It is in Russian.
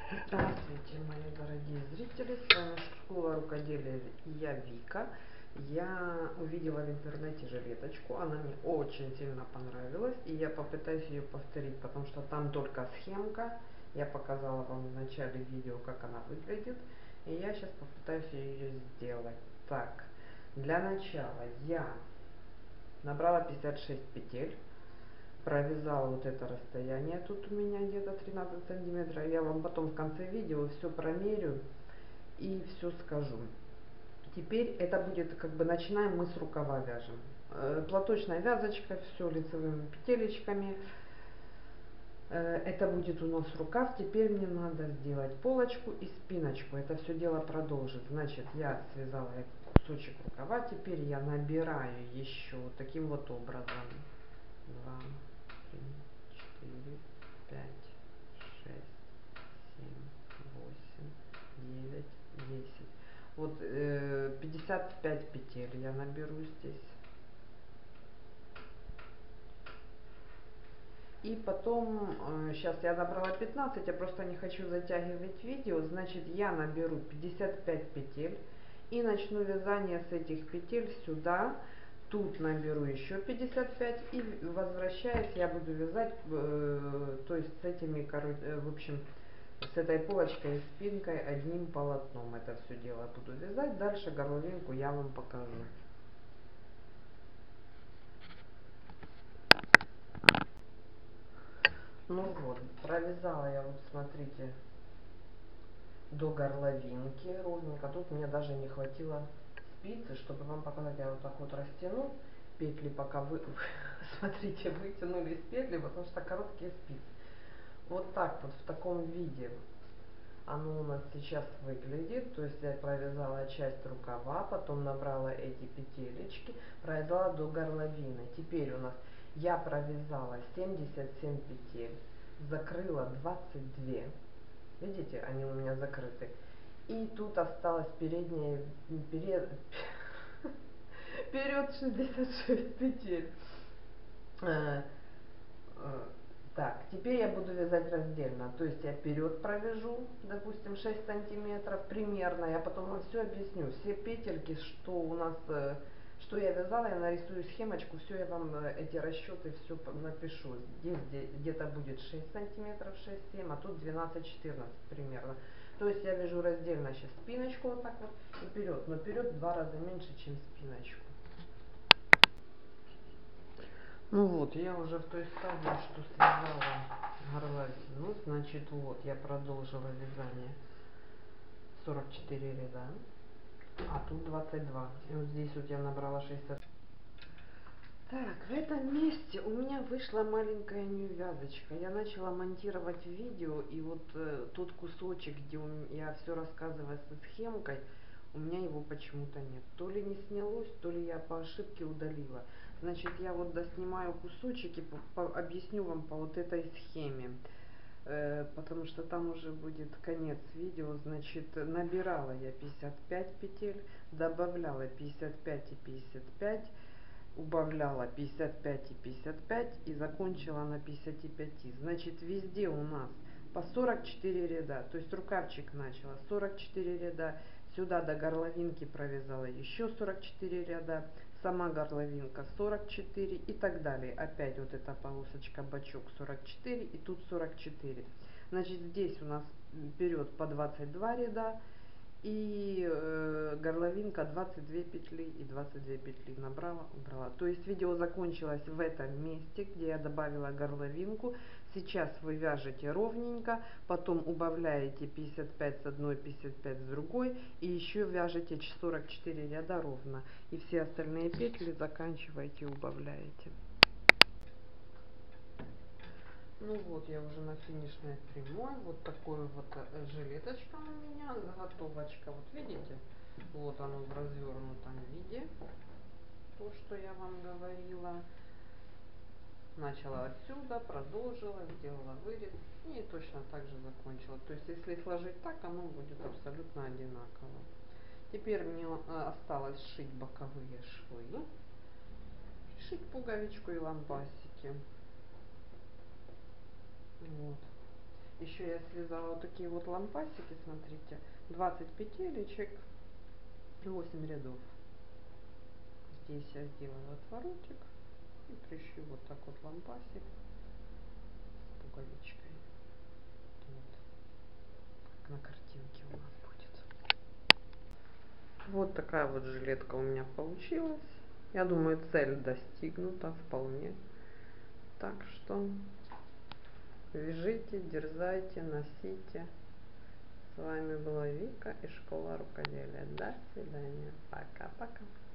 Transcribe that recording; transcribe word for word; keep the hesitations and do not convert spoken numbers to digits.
Здравствуйте, мои дорогие зрители, с вами Школа рукоделия и я Вика. Я увидела в интернете жилеточку, она мне очень сильно понравилась, и я попытаюсь ее повторить, потому что там только схемка. Я показала вам в начале видео, как она выглядит, и я сейчас попытаюсь ее сделать. Так, для начала я набрала пятьдесят шесть петель. Провязала вот это расстояние, тут у меня где-то тринадцать сантиметров. Я вам потом в конце видео все промерю и все скажу. Теперь это будет, как бы, начинаем мы с рукава вяжем. Платочная вязочка, все лицевыми петелечками. Это будет у нас рукав. Теперь мне надо сделать полочку и спиночку. Это все дело продолжит. Значит, я связала кусочек рукава. Теперь я набираю еще вот таким вот образом. Два, три, четыре, пять, шесть, семь, восемь, девять, десять. Вот э, пятьдесят пять петель я наберу здесь. И потом, э, сейчас я набрала пятнадцать, я просто не хочу затягивать видео, значит я наберу пятьдесят пять петель и начну вязание с этих петель сюда. Тут наберу еще пятьдесят пять и, возвращаясь, я буду вязать, э, то есть с этими, э, в общем, с этой полочкой и спинкой одним полотном это все дело буду вязать. Дальше горловинку я вам покажу. Ну вот, провязала я, вот смотрите, до горловинки ровненько. Тут мне даже не хватило спицы, чтобы вам показать. Я вот так вот растяну петли, пока вы, смотрите, вытянулись петли, потому что короткие спицы. Вот так вот, в таком виде оно у нас сейчас выглядит. То есть я провязала часть рукава, потом набрала эти петелечки, провязала до горловины. Теперь у нас я провязала семьдесят семь петель, закрыла двадцать две. Видите, они у меня закрыты. И тут осталось переднее, перед, вперед шестьдесят шесть петель. Так, теперь я буду вязать раздельно. То есть я вперед провяжу, допустим, шесть сантиметров примерно. Я потом вам все объясню. Все петельки, что у нас, что я вязала, я нарисую схемочку, все я вам эти расчеты все напишу. Здесь где-то будет шесть сантиметров, шесть-семь, а тут двенадцать-четырнадцать примерно. То есть я вяжу раздельно сейчас спиночку вот так вот и вперед. Но вперед в два раза меньше, чем спиночку. Ну вот, я уже в той стадии, что связала горловину. Значит, вот, я продолжила вязание сорок четыре ряда, а тут двадцать два. И вот здесь вот я набрала шестьдесят. Так, в этом месте у меня вышла маленькая нювязочка. Я начала монтировать видео, и вот э, тот кусочек, где я все рассказываю со схемкой, у меня его почему-то нет. То ли не снялось, то ли я по ошибке удалила. Значит, я вот доснимаю кусочек и по, по, объясню вам по вот этой схеме. Э, потому что там уже будет конец видео. Значит, набирала я пятьдесят пять петель, добавляла пятьдесят пять и пятьдесят пять. Убавляла пятьдесят пять и пятьдесят пять и закончила на пятидесяти пяти. Значит, везде у нас по сорок четыре ряда. То есть рукавчик начала сорок четыре ряда. Сюда до горловинки провязала еще сорок четыре ряда. Сама горловинка сорок четыре и так далее. Опять вот эта полосочка бочок сорок четыре и тут сорок четыре. Значит, здесь у нас вперед по двадцать два ряда. И э, горловинка двадцать две петли и двадцать две петли набрала, убрала. То есть видео закончилось в этом месте, где я добавила горловинку. Сейчас вы вяжете ровненько, потом убавляете пятьдесят пять с одной, пятьдесят пять с другой, и еще вяжете сорок четыре ряда ровно. И все остальные петли заканчиваете и убавляете. Ну вот, я уже на финишной прямой. Вот такой вот жилеточка у меня, заготовочка. Вот видите? Вот оно в развернутом виде. То, что я вам говорила. Начала отсюда, продолжила, сделала вырез и точно так же закончила. То есть, если сложить так, оно будет абсолютно одинаково. Теперь мне осталось сшить боковые швы, сшить пуговичку и лампасики. Вот. Еще я связала вот такие вот лампасики, смотрите, двадцать петелечек, восемь рядов. Здесь я сделала отворотик и пришью вот так вот лампасик с пуговичкой. Вот, как на картинке у нас будет. Вот такая вот жилетка у меня получилась. Я думаю, цель достигнута вполне. Так что вяжите, дерзайте, носите. С вами была Вика из школы рукоделия. До свидания. Пока-пока.